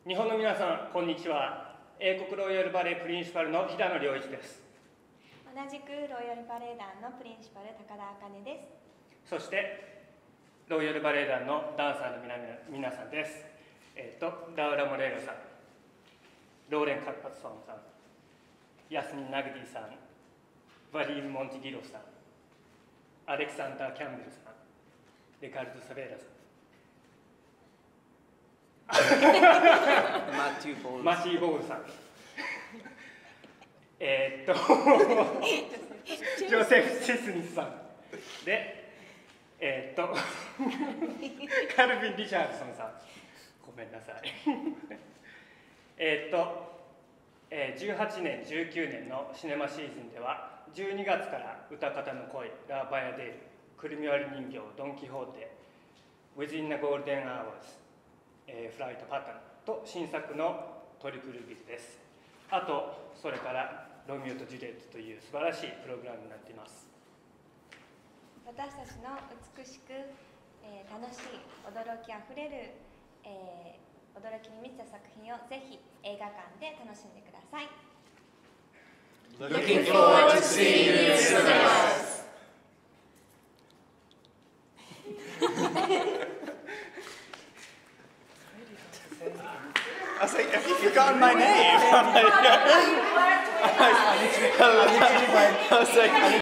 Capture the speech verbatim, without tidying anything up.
日本の皆さん、こんにちは。英国ロイヤルバレエプリンシパルの平野良一です。 同じくロイヤルバレエ団のプリンシパル高田茜です。 そしてロイヤルバレエ団のダンサーの皆皆さんです。えっ、ー、とラウラ・モレーノさん、ローレン・カッパツソンさん、ヤスミン・ナグディさん、バリール・モンティギロさん、アレクサンダー・キャンベルさん、レカルド・サベーラさん、 マティー・ボールマシー・ボールさん、えーっとジョセフ・シスニスさんで、えーっとカルビン・リチャードソンさん、ごめんなさいえーっと、えー、じゅうはちねんじゅうきゅうねんのシネマシーズンではじゅうにがつから歌方の恋、ラ・バヤデール、くるみ割り人形、ドン・キホーテ、Within the Golden Hours、えー、フライト・パターンと新作のトリプルビルです。あとそれからロミオとジュリエットという素晴らしいプログラムになっています。 私たちの美しく、えー、楽しい驚きあふれる、えー、驚きに満ちた作品をぜひ映画館で楽しんでください。 Looking forward to seeing you in cinemas. I was like, have you forgotten my name? I was like,